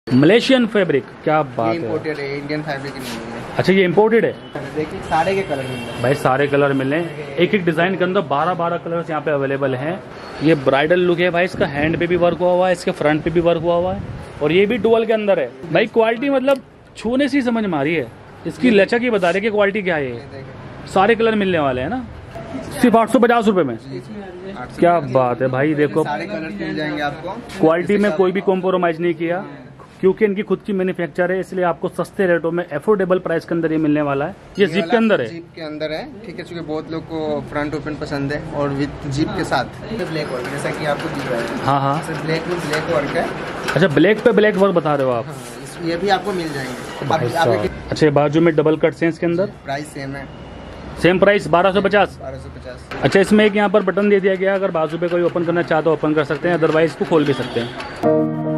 Malaysian fabric, क्या बात है। इंपोर्टेड है, इंडियन फैब्रिक नहीं है। अच्छा, ये इम्पोर्टेड है। देखिए सारे के कलर मिल रहे हैं भाई, सारे कलर मिले, एक एक डिजाइन के अंदर 12 कलर्स यहाँ पे अवेलेबल हैं। ये ब्राइडल लुक है भाई, इसका हैंड पे भी वर्क हुआ है, इसके फ्रंट पे भी वर्क हुआ है, और ये भी डुअल के अंदर है। भाई क्वालिटी मतलब छूने से ही समझ में आ रही है, इसकी लचक ही बता रही है कि क्वालिटी क्या है। सारे कलर मिलने वाले हैं ना, सिर्फ 850 रुपए में। क्या बात है भाई, देखो सारे कलर मिल जाएंगे आपको। क्वालिटी में कोई भी कॉम्प्रोमाइज नहीं किया, क्योंकि इनकी खुद की मैन्युफैक्चर है, इसलिए आपको सस्ते रेटों में अफोर्डेबल प्राइस के अंदर ये मिलने वाला है। ये जिप के अंदर है, जिप के अंदर है, ठीक है, क्योंकि बहुत लोग को फ्रंट ओपन पसंद है और विद जिप के साथ ब्लैक वर्क, जैसा कि आपको दिख रहा है। हाँ हाँ, ब्लैक में ब्लैक वर्क है। अच्छा, ब्लैक पे ब्लैक वर्क बता रहे हो आप। हाँ, ये भी आपको मिल जाएंगे। अच्छा, बाजू में डबल कट सेंस के अंदर प्राइस सेम है, सेम प्राइस 1250। 1250। अच्छा, इसमें एक यहाँ पर बटन दे दिया गया, अगर बाजू पे कोई ओपन करना चाहे तो ओपन कर सकते हैं, अदरवाइज इसको खोल भी सकते हैं।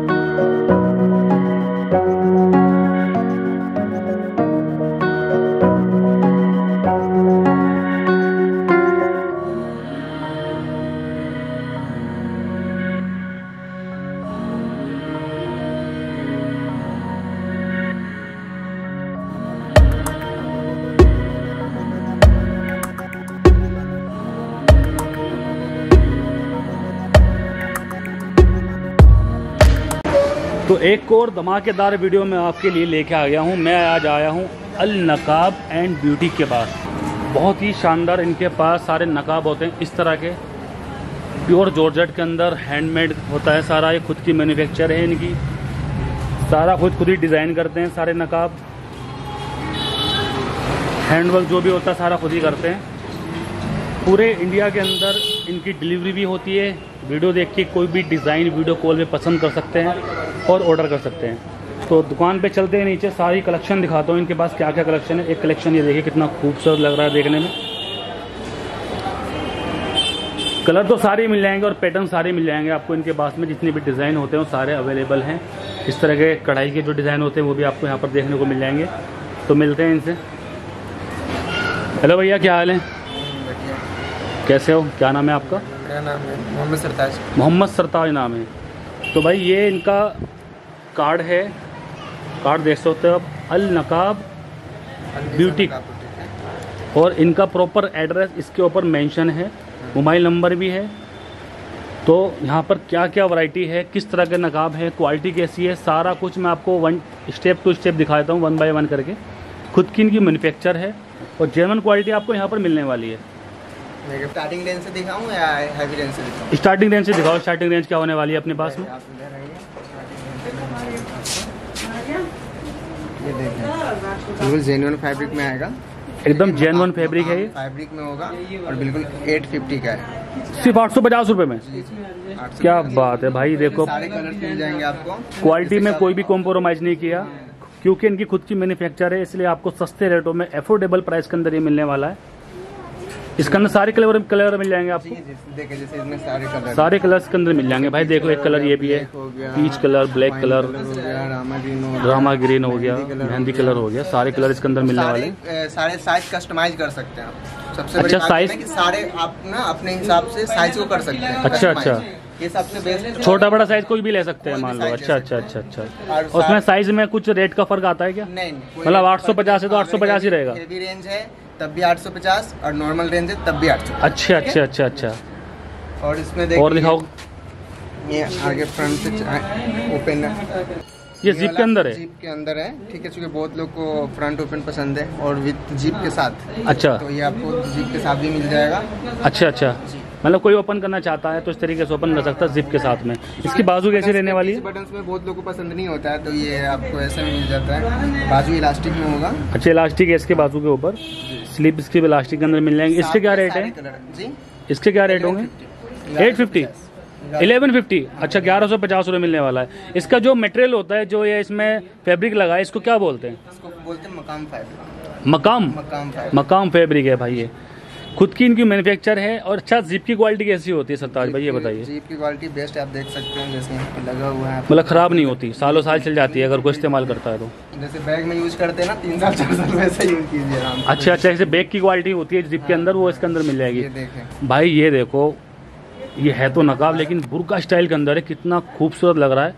तो एक और धमाकेदार वीडियो में आपके लिए लेके आ गया हूँ। मैं आज आया हूँ अल नकाब एंड ब्यूटी के पास। बहुत ही शानदार इनके पास सारे नकाब होते हैं, इस तरह के प्योर जॉर्जेट के अंदर हैंडमेड होता है सारा। ये खुद की मैन्युफैक्चर है इनकी, सारा खुद ही डिज़ाइन करते हैं। सारे नकाब हैंडवर्क जो भी होता है सारा खुद ही करते हैं। पूरे इंडिया के अंदर इनकी डिलीवरी भी होती है। वीडियो देख के कोई भी डिज़ाइन वीडियो कॉल में पसंद कर सकते हैं और ऑर्डर कर सकते हैं। तो दुकान पे चलते हैं, नीचे सारी कलेक्शन दिखाता हूँ इनके पास क्या क्या कलेक्शन है। एक कलेक्शन ये देखिए कितना खूबसूरत लग रहा है देखने में। कलर तो सारे मिल जाएंगे और पैटर्न सारे मिल जाएंगे आपको इनके पास में। जितने भी डिज़ाइन होते हैं वो सारे अवेलेबल हैं। इस तरह के कढ़ाई के जो डिज़ाइन होते हैं वो भी आपको यहाँ पर देखने को मिल जाएंगे। तो मिलते हैं इनसे। हेलो भैया, क्या हाल है, कैसे हो, क्या नाम है आपका? मेरा नाम है मोहम्मद सरताज। मोहम्मद सरताज नाम है। तो भाई ये इनका कार्ड है, कार्ड देख सकते हो आप, अल नकाब ब्यूटी, और इनका प्रॉपर एड्रेस इसके ऊपर मेंशन है, मोबाइल नंबर भी है। तो यहाँ पर क्या क्या वैरायटी है, किस तरह के नकाब है, क्वालिटी कैसी है, सारा कुछ मैं आपको वन स्टेप टू स्टेप दिखा देता हूँ, 1 बाय 1 करके। खुद की इनकी मैन्युफैक्चर है और जेन्युइन क्वालिटी आपको यहाँ पर मिलने वाली है। स्टार्टिंग रेंज से दिखाऊं या हैवी रेंज से दिखाऊं? स्टार्टिंग रेंज से दिखाओ। स्टार्टिंग रेंज क्या होने वाली है अपने पास में? ये देखिए, बिल्कुल जेन्युइन फैब्रिक में आएगा, एकदम जेन्युइन फैब्रिक है ये, फैब्रिक में होगा और बिल्कुल 850 का है, सिर्फ 850 रुपये में। 850। क्या बात है भाई, देखो सारे कलर मिल जाएंगे आपको। क्वालिटी में कोई भी कॉम्प्रोमाइज नहीं किया, क्योंकि इनकी खुद की मैन्युफैक्चर है, इसलिए आपको सस्ते रेटों में अफोर्डेबल प्राइस के अंदर ये मिलने वाला है। इसके अंदर सारे कलर मिल जाएंगे आपको। देखिए जैसे इसमें सारे कलर्स के अंदर मिल जाएंगे भाई। देखो एक कलर ये भी है, peach colour, black colour, Rama green हो गया, मेहंदी कलर हो गया, सारे कलर इसके अंदर मिलने वाले। सारे साइज कस्टमाइज कर सकते हैं आप। सबसे अच्छा, साइज सारे आप ना अपने हिसाब से साइज को कर सकते हैं। अच्छा अच्छा, ये सबसे बेस्ट। छोटा बड़ा साइज कोई भी ले सकते हैं मान लो। अच्छा अच्छा अच्छा अच्छा। उसमें साइज में कुछ रेट का फर्क आता है क्या? नहीं, मतलब 850 है तो 850 ही रहेगा। हेवी रेंज है तब भी 850 और नॉर्मल रेंज है तब भी 850। अच्छा अच्छा अच्छा अच्छा। और इसमें देखिए, और दिखाओ, ये आगे फ्रंट से ओपन है, ये जिप के अंदर है। जिप के अंदर है, ठीक है, क्योंकि बहुत लोग को फ्रंट ओपन पसंद है और विद जिप के साथ। अच्छा, तो ये आपको जिप के साथ भी मिल जाएगा। अच्छा अच्छा, मतलब कोई ओपन करना चाहता है तो इस तरीके से ओपन कर सकता है जिप के साथ में। इसकी बाजू कैसी रहने वाली है? बटन्स में बहुत लोगों को पसंद नहीं होता है, तो ये आपको ऐसे मिल जाता है। बाजू इलास्टिक में होगा। अच्छा, इलास्टिक है इसके बाजू के ऊपर, स्लीप इसके इलास्टिक के अंदर मिल जाएंगे। इसके क्या रेट है जी? इसके क्या रेट होंगे? 850, 1150। अच्छा, 1150 रुपये मिलने वाला है। इसका जो मटेरियल होता है, जो ये इसमें फैब्रिक लगा है, इसको क्या बोलते हैं? इसको बोलते हैं मकाम फैब्रिक। मकाम मकाम फैब्रिक है भाई। ये खुद की इनकी मैन्युफैक्चर है। और अच्छा, जिप की क्वालिटी कैसी होती है सरताज भाई, ये बताइए? जिप की क्वालिटी बेस्ट है, आप देख सकते हैं, जैसे यहाँ पे लगा हुआ है, मतलब खराब नहीं होती, सालों साल चल जाती है अगर कोई इस्तेमाल करता है तो। जैसे बैग में यूज करते हैं ना, 3 साल 4 साल वैसे यूज कीजिए आराम से। अच्छा अच्छा, जैसे बैग की क्वालिटी होती है जिप के अंदर, वो इसके अंदर मिल जाएगी। ये देखें भाई, ये देखो, ये है तो नकाब लेकिन बुर्का स्टाइल के अंदर है, कितना खूबसूरत लग रहा है।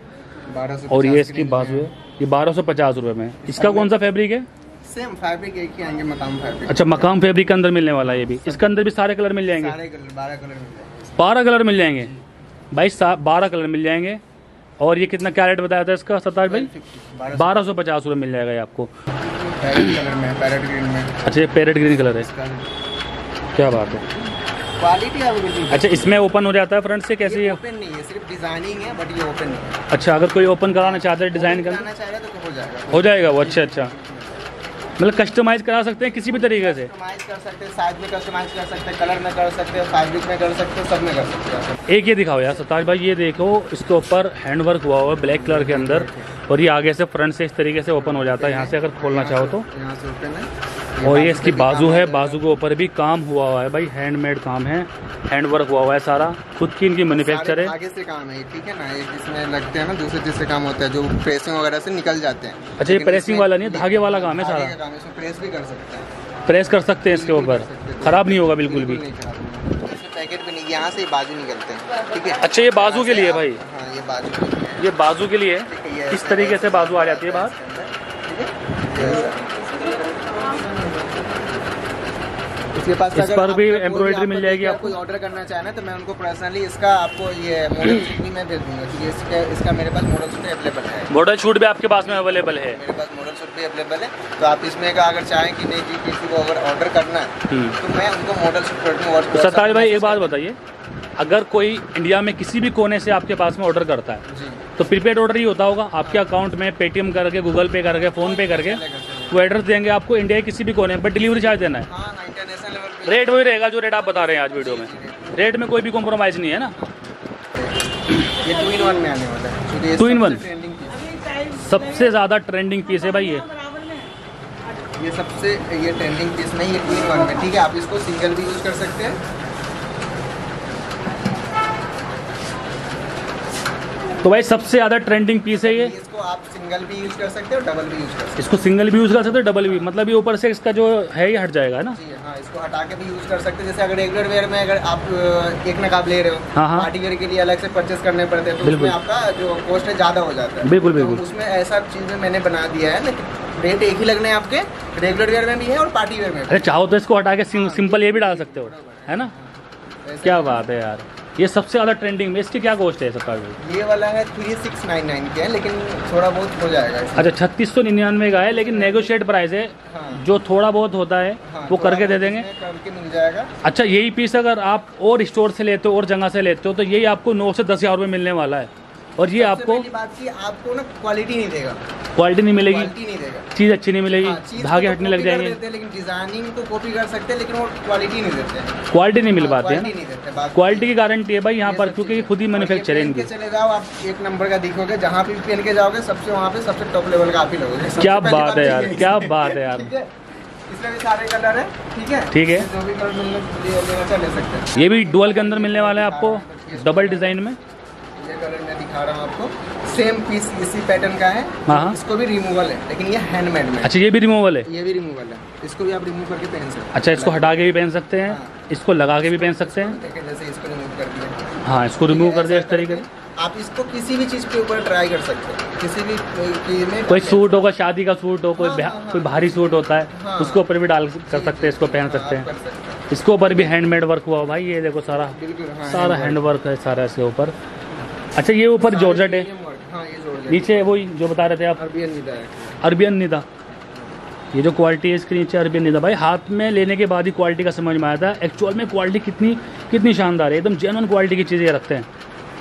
1250 और ये की इसकी रेंज बाजू में है, ये 1250 रुपये में। इसका कौन सा फैब्रिक है? सेम फैब्रिक एक ही आएंगे, मकाम फैब्रिक। अच्छा, मकाम फैब्रिक के अंदर मिलने वाला है ये भी। इसके अंदर भी सारे कलर मिल जाएंगे? सारे कलर 12 कलर मिल जाएंगे। 12 कलर मिल जाएंगे भाई, 12 कलर मिल जाएंगे। और ये कितना, क्या रेट बताया था इसका सत्ताज भाई? 1250 रुपये मिल जाएगा ये आपको। पैरेट कलर में, पैरेट ग्रीन में। अच्छा, ये पैरेट ग्रीन कलर है, क्या बात है। Quality available. अच्छा, इसमें ओपन हो जाता है फ्रंट से, कैसे? ये ओपन नहीं है, सिर्फ डिजाइनिंग है, बट ये ओपन नहीं है। अच्छा, अगर कोई ओपन कराना चाहता है डिज़ाइन कराना चाह रहे तो हो जाएगा। हो जाएगा वो? अच्छा अच्छा, मतलब कस्टमाइज करा सकते हैं किसी भी तरीके से? कस्टमाइज कर सकते हैं, साइज में कस्टमाइज कर सकते हैं, कलर में कर सकते हैं, फैब्रिक में कर सकते हैं, सब में कर सकते हैं। एक ये दिखाओ यार सताज भाई, ये देखो इसके ऊपर हैंडवर्क हुआ हुआ है ब्लैक कलर के अंदर, और ये आगे से फ्रंट से इस तरीके से ओपन हो जाता है, यहाँ से अगर खोलना चाहो तो। यहाँ से ओपन है। और ये इसकी बाजू है, बाजू के ऊपर भी काम हुआ हुआ है भाई, हैंडमेड काम है, हैंडवर्क हुआ हुआ है सारा, खुद की इनकी मैन्युफैक्चर है। आगे से काम है, ठीक है ना, एक इसमें लगते हैं ना, दूसरे जिससे काम होता है, जो प्रेसिंग वगैरह से निकल जाते हैं। अच्छा, ये प्रेसिंग वाला नहीं है, धागे वाला काम है सारा? काम है, इसमें प्रेस भी कर सकते हैं। प्रेस कर सकते हैं इसके ऊपर, खराब नहीं होगा बिल्कुल भी? पैकेट भी नहीं, यहाँ से बाजू निकलते हैं, ठीक है। अच्छा, ये बाजू के लिए भाई? हाँ, ये बाजू के लिए है। ये बाजू के लिए किस तरीके से बाजू आ जाती है बाहर? इसके पास इस पर भी एम्ब्रॉयडरी मिल जाएगी आपको? कोई ऑर्डर करना चाहे ना तो मैं उनको पर्सनली इसका आपको ये मॉडल शूट भी मैं भेज दूंगा, क्योंकि इसका मेरे पास मॉडल शूट अवेलेबल है। मॉडल शूट भी आपके पास में अवेलेबल है? मेरे पास मॉडल शूट भी अवेलेबल है, तो आप इसमें का अगर चाहें कि नहीं जी किसी को अगर ऑर्डर करना है तो मैं उनको मॉडल शूट कर दूँगा। सताज भाई एक बात बताइए, अगर कोई इंडिया में किसी भी कोने से आपके पास में ऑर्डर करता है तो प्रीपेड ऑर्डर ही होता होगा आपके अकाउंट में, पेटीएम करके, गूगल पे करके, फ़ोन पे करके वो एड्रेस देंगे आपको इंडिया के किसी भी कोने में, बट डिलीवरी चार्ज देना है? हाँ, इंटरनेशनल लेवल पे रेट वही रहेगा जो रेट आप बता रहे हैं आज वीडियो में, रेट में कोई भी कॉम्प्रोमाइज़ नहीं है ना? ये 2 in 1 में आने वाला है। 2 in 1 ट्रेंडिंग पीस, सबसे ज़्यादा ट्रेंडिंग पीस है भाई ये सबसे ये ट्रेंडिंग पीस नहीं, ये 2 in 1 में, ठीक है। आप इसको सिंगल भी यूज़ कर सकते हैं। तो भाई सबसे ज़्यादा ट्रेंडिंग पीस है ये। इसको आप सिंगल भी यूज़ कर सकते हो, डबल भी यूज़ कर सकते हो। इसको सिंगल भी यूज़ कर सकते हो, डबल भी, मतलब ये ऊपर से इसका जो है ये हट जाएगा, है ना? जी हाँ, इसको हटा के भी यूज़ कर सकते हैं। जैसे अगर रेगुलर वेयर में अगर आप एक नकाब ले रहे हो, हाँ। पार्टी वेयर के लिए अलग से परचेस करने पड़ते हैं, तो उसमें आपका जो कॉस्ट है ज़्यादा हो जाता है। बिल्कुल तो उसमें ऐसा चीज़ में मैंने बना दिया है, लेकिन रेट एक ही लगने हैं आपके, रेगुलर वेयर में भी है और पार्टी वेयर में भी। अरे चाहो तो इसको हटा के सिंपल ये भी डाल सकते हो, है ना? क्या बात है यार, ये सबसे ज़्यादा ट्रेंडिंग में, इसकी क्या कॉस्ट है सत्ताज भाई? ये वाला है 3699 के है, लेकिन थोड़ा बहुत हो जाएगा इसमें। अच्छा, 3699 का है, लेकिन नेगोशिएट प्राइस है। हाँ। जो थोड़ा बहुत होता है वो करके दे देंगे। करके मिल जाएगा। अच्छा, यही पीस अगर आप और स्टोर से लेते हो और जगह से लेते हो तो यही आपको 9 से 10 हज़ार रुपये मिलने वाला है, और ये आपको पहली बात की आपको ना क्वालिटी नहीं देगा, क्वालिटी नहीं मिलेगी, क्वालिटी नहीं देगा, चीज़ अच्छी नहीं मिलेगी, हाँ, चीज़ धागे को हटने लग कॉपी कर जाएंगे, देते हैं, लेकिन डिजाइनिंग तो कॉपी कर सकते हैं, लेकिन वो क्वालिटी नहीं देते हैं, क्वालिटी नहीं मिल पाती है क्वालिटी नहीं देते। बात क्वालिटी की गारंटी है भाई यहाँ पर, क्योंकि खुद ही मैन्युफैक्चर है इनकी। चले जाओ आप, एक नंबर का दिखोगे, जहाँ भी पहन के जाओगे सबसे वहाँ पे सबसे टॉप लेवल का आप ही लोगे। क्या बात है यार, क्या बात है यार। इसमें भी सारे कलर है, ठीक है, ठीक है। जो भी कलर लेना ले सकते हैं। ये भी डुअल के अंदर मिलने वाला है आपको, डबल डिजाइन में। ये कलर मैं दिखा रहा हूँ आपको, सेम पीस इसी पैटर्न का है। हाँ। इसको भी रिमूवल है, लेकिन ये हैंडमेड में। अच्छा, ये भी रिमूवल है? ये भी रिमूवल है, इसको भी आप रिमूव करके पहन सकते हैं। अच्छा, इसको हटा के भी पहन सकते हैं, इसको लगा के भी पहन सकते हैं। जैसे इसको रिमूव कर दिया, हाँ, इसको रिमूव कर दिया इस तरीके से। आप इसको किसी भी चीज़ के ऊपर ट्राई कर सकते हैं, किसी भी चीज़ में। कोई सूट होगा, शादी का सूट हो, कोई भारी सूट होता है, उसके ऊपर भी डाल कर सकते हैं, इसको पहन सकते हैं। इसके ऊपर भी हैंडमेड वर्क हुआ भाई, ये देखो सारा, सारा हैंड वर्क है सारा इसके ऊपर। अच्छा, ये ऊपर जॉर्जेट है, नीचे वही जो बता रहे थे आप, अरबियन निदा। ये जो क्वालिटी है इसके नीचे अरबियन निदा। भाई हाथ में लेने के बाद ही क्वालिटी का समझ में आया था एक्चुअल में क्वालिटी कितनी शानदार है, एकदम जेन्युइन क्वालिटी की चीज़ें रखते हैं।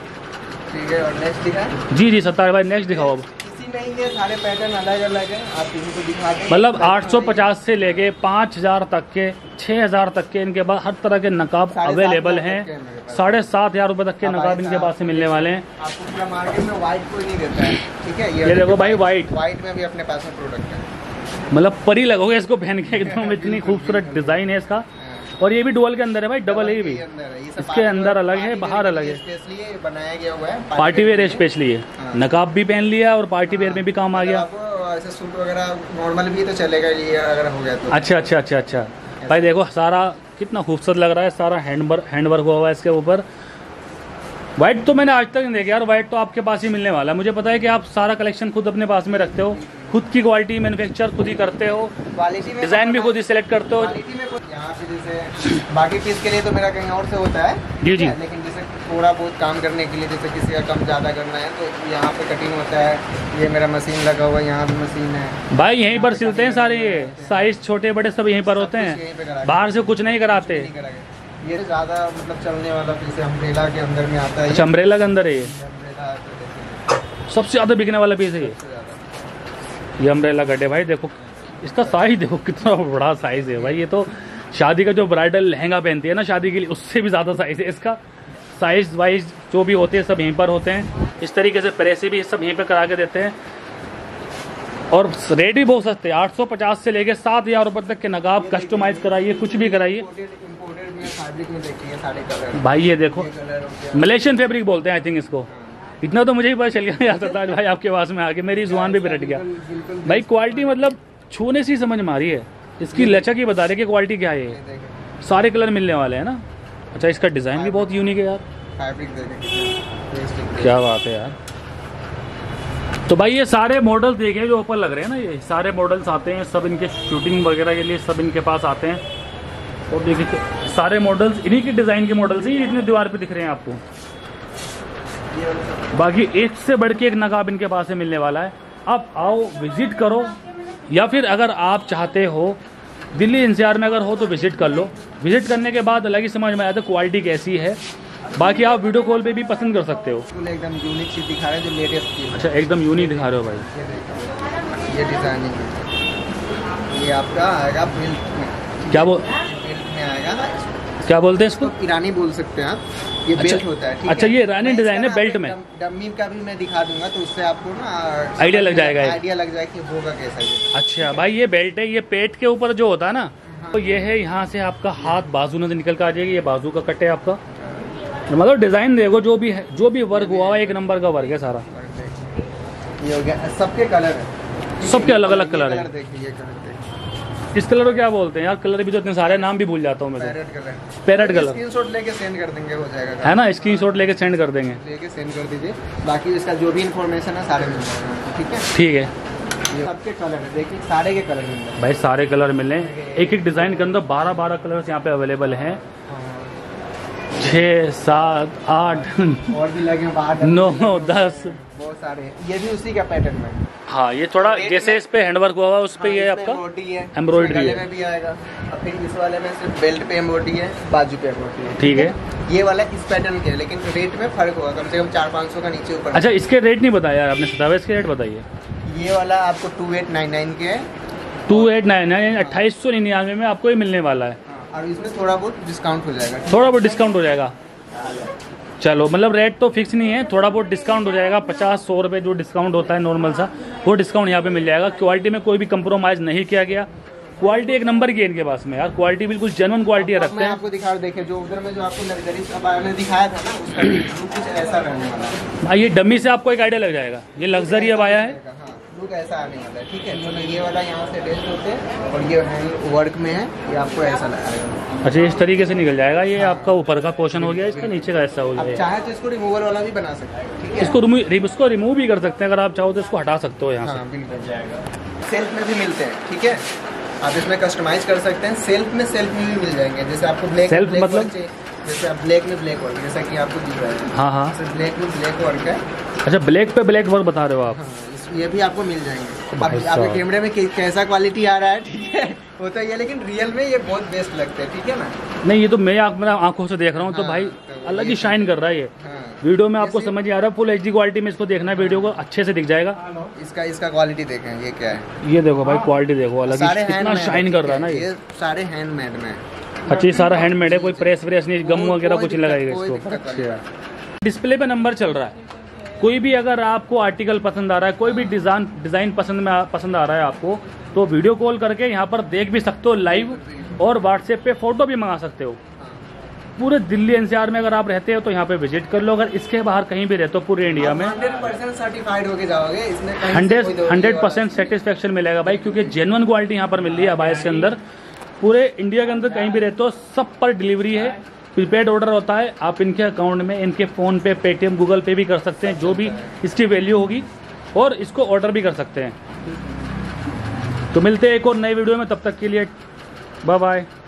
ठीक है, और नेक्स्ट दिखाएं? जी सत्तार भाई, नेक्स्ट दिखाओ अब। इसी में ही ये सारे पैटर्न अलग अलग है, आप किसी को दिखा दें। मतलब 850 से लेके 5000 तक के, 6000 तक के इनके पास हर तरह के नकाब अवेलेबल हैं। 7500 रुपये तक के नकाब इनके पास से मिलने वाले हैं। आपको पूरा मार्केट में व्हाइट कोई नहीं देता है, ठीक है। ये देखो भाई, व्हाइट में भी अपने पास में प्रोडक्ट है, मतलब परी लगोगे इसको पहन के एकदम, इतनी खूबसूरत डिजाइन है इसका। और ये भी डुअल के अंदर है भाई, डबल है ये भी, इसके अंदर अलग है, बाहर अलग है, स्पेशली बनाया गया हुआ है। पार्टी वेयर स्पेशली है, नकाब भी पहन लिया और पार्टी वेयर में भी काम आ गया। ऐसे सूट वगैरह नॉर्मल भी तो चलेगा ये अगर हो गया तो। अच्छा भाई देखो सारा कितना खूबसूरत लग रहा है, सारा हैंड वर्क हुआ हुआ है इसके ऊपर। वाइट तो मैंने आज तक नहीं देखा यार, वाइट तो आपके पास ही मिलने वाला है। मुझे पता है कि आप सारा कलेक्शन खुद अपने पास में रखते हो, खुद की क्वालिटी मैन्युफैक्चर खुद ही करते हो, क्वालिटी में डिज़ाइन भी खुद ही सिलेक्ट करते हो। क्वालिटी में यहाँ पे जैसे बाकी पीस के लिए तो मेरा कहीं और से होता है जी जी, लेकिन जैसे थोड़ा बहुत काम करने के लिए जैसे किसी का कम ज़्यादा करना है तो यहाँ पे कटिंग होता है। ये मेरा मशीन लगा हुआ है, यहाँ भी मशीन है भाई यहीं पर सिलते हैं सारे, ये साइज छोटे बड़े सब यहीं पर होते हैं, बाहर से कुछ नहीं कराते। ये ज़्यादा मतलब चलने वाला पीस है, अम्ब्रेला के अंदर में आता है। अच्छा, अम्ब्रेला के अंदर है ये, अम्ब्रेला सबसे ज़्यादा बिकने वाला पीस है ये अम्ब्रेला कट है। भाई देखो इसका साइज देखो कितना बड़ा साइज है भाई, ये तो शादी का जो ब्राइडल लहंगा पहनती है ना शादी के लिए, उससे भी ज़्यादा साइज है इसका। साइज वाइज जो भी होते हैं सब यहीं पर होते हैं। इस तरीके से प्रेसी भी सब यहीं पर करा के देते हैं और रेट भी बहुत सस्ते हैं। 850 से लेके 7,000 रुपये तक के नकाब कस्टमाइज कराइए, कुछ भी कराइए भाई। ये देखो मलेशियन फैब्रिक बोलते हैं आई थिंक इसको, इतना तो मुझे ही पता चल गया यार सताज भाई, आपके पास में आके मेरी जुबान भी रट गया भाई। क्वालिटी मतलब छूने से ही समझ में आ रही है, इसकी लचक ही बता रहे कि क्वालिटी क्या है। सारे कलर मिलने वाले हैं ना। अच्छा, इसका डिज़ाइन भी बहुत यूनिक है यार, क्या बात है यार। तो भाई ये सारे मॉडल्स देखें जो ऊपर लग रहे हैं ना, ये सारे मॉडल्स आते हैं सब, इनके शूटिंग वगैरह के लिए सब इनके पास आते हैं। और देखिए सारे मॉडल्स इन्हीं की डिज़ाइन के मॉडल्स ही इतने दीवार पे दिख रहे हैं आपको। बाकी एक से बढ़ के एक नकाब इनके पास से मिलने वाला है। आप आओ विजिट करो, या फिर अगर आप चाहते हो दिल्ली एनसीआर में अगर हो तो विजिट कर लो। विजिट करने के बाद अलग ही समझ में आता है क्वालिटी कैसी है। बाकी आप वीडियो कॉल पे भी पसंद कर सकते हो। एकदम यूनिक चीज दिखा रहे हैं जो लेटेस्ट चीज। अच्छा, एकदम यूनिक दिखा रहे हो भाई। ये डिजाइनिंग ये आपका आएगा बेल्ट में। क्या बोल बेल्ट में आएगा, क्या बोलते हैं इसको? ईरानी बोल सकते हैं आप। ये अच्छा, बेल्ट होता है, ठीक अच्छा है? ये ईरानी डिजाइन है बेल्ट में। डम्मी का भी मैं दिखा दूंगा तो उससे आपको ना आइडिया लग जाएगा, आइडिया लग जाएगा कि होगा कैसा ये। अच्छा भाई, ये बेल्ट है, ये पेट के ऊपर जो होता है ना, तो ये है यहाँ से आपका हाथ बाजू में से निकल कर आ जाएगी। ये बाजू का कट है आपका। मतलब डिजाइन देखो जो भी है, जो भी वर्क हुआ है एक नंबर का वर्क है सारा। ये हो गया, सबके कलर है, सबके अलग अलग कलर है। देखिए ये कलर देखिए, इस कलर को क्या बोलते हैं यार? कलर भी तो इतने सारे नाम भी भूल जाता हूँ मैं। Parrot colour, parrot colour screenshot लेके सेंड कर देंगे, हो जाएगा है ना, स्क्रीनशॉट लेके सेंड कर देंगे, लेके सेंड कर दीजिए। बाकी इसका जो भी इन्फॉर्मेशन है सारे मिल जाएंगे, ठीक है? ठीक है। ये सबके कलर है, देखिए सारे के कलर मिल जाएंगे भाई, सारे कलर मिले। एक एक डिजाइन के अंदर 12-12 कलर्स यहाँ पे अवेलेबल हैं। 6, 7, 8 और भी लगे 9, 10 बहुत सारे। ये भी उसी का पैटर्न में। हाँ, ये थोड़ा जैसे इस पे हैंडवर्क हुआ हुआ उस पे ये आपका एम्ब्रॉयडरी है। में भी आएगा। और फिर इस वाले में सिर्फ बेल्ट पे एम्ब्रॉयडरी है, बाजू पे एम्ब्रॉयडरी है, ठीक है। ये वाला इस पैटर्न के है, लेकिन रेट में फर्क होगा, कम से कम 400-500 का नीचे ऊपर। अच्छा, इसके रेट नहीं बताया आपने सतावा, इसके रेट बताइए। ये वाला आपको 2899 के है। 2899 2899 में आपको ये मिलने वाला है। और इसमें थोड़ा बहुत डिस्काउंट हो जाएगा, थोड़ा बहुत डिस्काउंट हो जाएगा। चलो, मतलब रेट तो फिक्स नहीं है, थोड़ा बहुत डिस्काउंट हो जाएगा। 50-100 रुपये जो डिस्काउंट होता है नॉर्मल सा, वो डिस्काउंट यहाँ पे मिल जाएगा। क्वालिटी में कोई भी कंप्रोमाइज़ नहीं किया गया। क्वालिटी एक नंबर की है इनके पास में यार, क्वालिटी बिल्कुल जेन्युइन क्वालिटी रखते हैं। आपको दिखा देखिए, जो उधर में जो आपको लग्जरी अबाया में दिखाया था ना, उसका लुक कुछ ऐसा रहने वाला है। हाँ, ये डमी से आपको एक आइडिया लग जाएगा। ये लग्जरी अबाया है, लुक ऐसा आने वाला है, ठीक है? जो ये वाला यहाँ से अटैच होते हैं और ये हैंड वर्क में है, ये आपको ऐसा लगाएगा। अच्छा, इस तरीके से निकल जाएगा। ये आपका ऊपर का पोर्शन हो गया, इसका नीचे का हिस्सा हो आप गया। चाहे तो इसको रिमूवल वाला भी बना सकते हैं, ठीक है? इसको रिमूव भी कर सकते हैं, अगर आप चाहो तो इसको हटा सकते हो यहाँ से। हाँ, बिल्कुल जाएगा। सेल्फ में भी मिलते हैं, ठीक है? आप इसमें कस्टमाइज कर सकते हैं। सेल्फ में भी मिल जाएंगे। जैसे आपको ब्लैक मतलब जैसे आप ब्लैक में ब्लैक वर्क, जैसा कि आपको दिख रहा है। हाँ हाँ, ब्लैक में ब्लैक वर्क है। अच्छा, ब्लैक पे ब्लैक वर्क बता रहे हो आप? ये भी आपको मिल जाएंगे। आपके कैमरे में कैसा क्वालिटी आ रहा है, ठीक है, होता ही है, लेकिन रियल में ये बहुत बेस्ट लगते हैं, ठीक है ना? नहीं, ये तो मैं मेरा आंखों से देख रहा हूँ तो भाई अलग ही शाइन कर रहा है ये। वीडियो में आपको समझ आ रहा है, फुल HD क्वालिटी में इसको देखना है, वीडियो को अच्छे से दिख जाएगा। इसका क्वालिटी देखें, ये क्या है, ये देखो भाई, क्वालिटी देखो, अलग ही कितना शाइन कर रहा है ना ये सारे हैंडमेड में। अच्छा, ये सारा हैंडमेड है, कोई प्रेस व्रेस नहीं, गम वगैरह कुछ लगाएगा इसको ऊपर। अच्छा, डिस्प्ले पे नंबर चल रहा है। कोई भी अगर आपको आर्टिकल पसंद आ रहा है, कोई भी डिज़ाइन पसंद आ रहा है आपको, तो वीडियो कॉल करके यहाँ पर देख भी सकते हो लाइव, और व्हाट्सएप पे फ़ोटो भी मंगा सकते हो। पूरे दिल्ली एनसीआर में अगर आप रहते हो तो यहाँ पे विजिट कर लो। अगर इसके बाहर कहीं भी रहते हो पूरे इंडिया में 100% सर्टिफाइड होके जाओगे, इसमें 100% सेटिस्फेक्शन मिलेगा भाई, क्योंकि जेन्युइन क्वालिटी यहाँ पर मिल रही है अबाया के अंदर। पूरे इंडिया के अंदर कहीं भी रहते हो सब पर डिलीवरी है, प्रीपेड ऑर्डर होता है, आप इनके अकाउंट में, इनके फ़ोन पे, पेटीएम, गूगल पे भी कर सकते हैं, जो भी इसकी वैल्यू होगी, और इसको ऑर्डर भी कर सकते हैं। तो मिलते हैं एक और नई वीडियो में, तब तक के लिए बाय बाय।